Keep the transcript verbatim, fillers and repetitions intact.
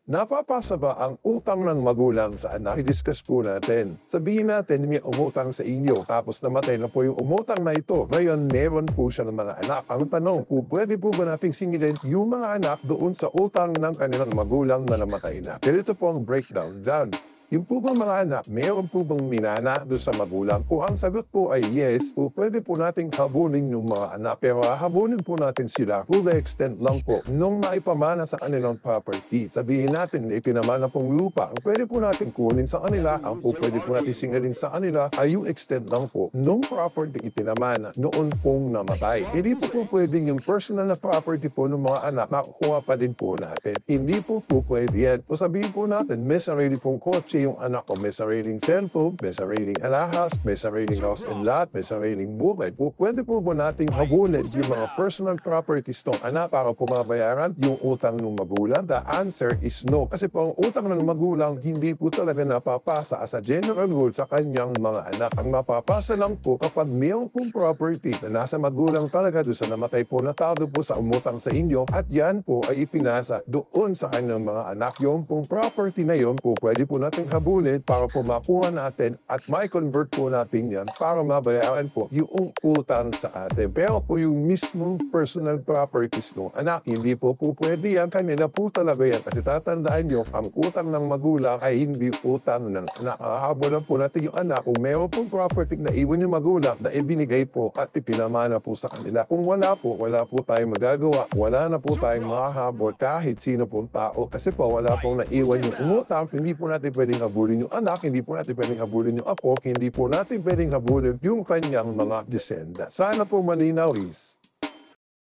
Napapasa ba ang utang ng magulang sa anak? I-discuss po natin. Sabihin natin may umutang sa inyo tapos namatay na po yung umutang na ito. Ngayon, meron po siya ng mga anak. Ang tanong po, pwede po ba nating singilin yung mga anak doon sa utang ng kanilang magulang na namatay na? Ganito po ang breakdown dyan. Yung po bang mga anak, meron po bang minana doon sa magulang? Kung ang sagot po ay yes, po pwede po nating habulin yung mga anak. Pero habulin po natin sila to the extent lang po nung maipamana sa kanilang property. Sabihin natin na ipinamana pong lupa. Ang pwede po natin kunin sa kanila, ang po pwede po natin singalin sa kanila ay yung extent lang po nung property ipinamana noon pong namatay. Hindi po po pwedeng yung personal na property po ng mga anak makukuha pa din po natin. Hindi po po pwede yan. O sabihin po natin, may sarili pong kotse yung anak ko, may sariling cellphone, may sariling alahas, may sariling house and lot, may sariling bukid. Po, pwede po ba nating habulin yung mga personal properties ng anak para po mabayaran yung utang ng magulang? The answer is no. Kasi po ang utang ng magulang hindi po talaga napapasa as a general rule sa kanyang mga anak. Ang mapapasa lang po kapag mayroon pong property na nasa magulang talaga doon sa namatay po na tao po sa umutang sa inyo at yan po ay ipinasa doon sa kanyang mga anak. Yung pong property na yun po pwede po natin habulin para po makuha natin at may convert po natin yan para mabayaran po yung utang sa atin. Pero po yung mismong personal properties no, anak, hindi po po pwede yan. Kanila po talaga yan. Kasi tatandaan nyo, ang utang ng magulang ay hindi utang ng anak. Hahabolan po natin yung anak kung meron pong property na iwan yung magulang na ibinigay po at ipinamana po sa kanila. Kung wala po, wala po tayong magagawa. Wala na po tayong makahabol kahit sino pong tao. Kasi po wala pong naiwan yung umutang. Hindi po natin pwedeng habulin yung anak, hindi po natin pwedeng habulin yung apo, hindi po natin pwedeng habulin yung kanyang mga descendants. Sana po malinaw is.